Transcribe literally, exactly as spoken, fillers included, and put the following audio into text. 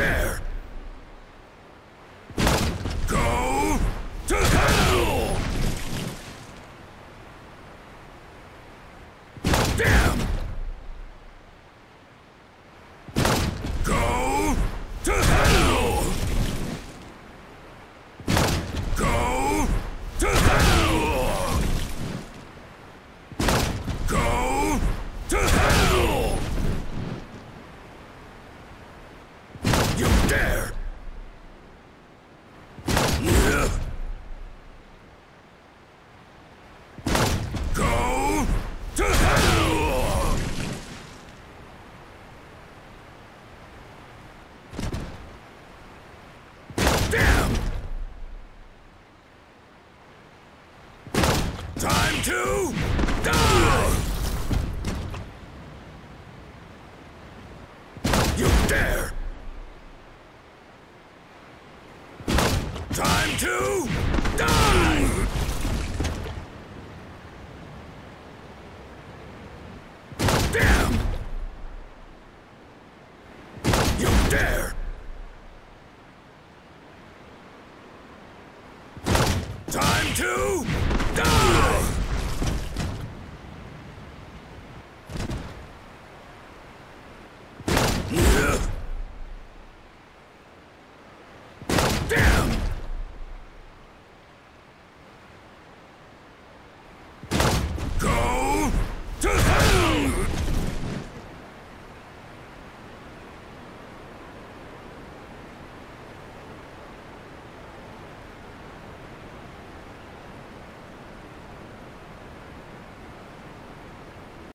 dare! Go to hell! Damn! Go to hell! Go to hell! Go to hell! You dare! Yeah. Go to hell! Damn! Time to die! You dare! Time to die! Damn! You dare! Time to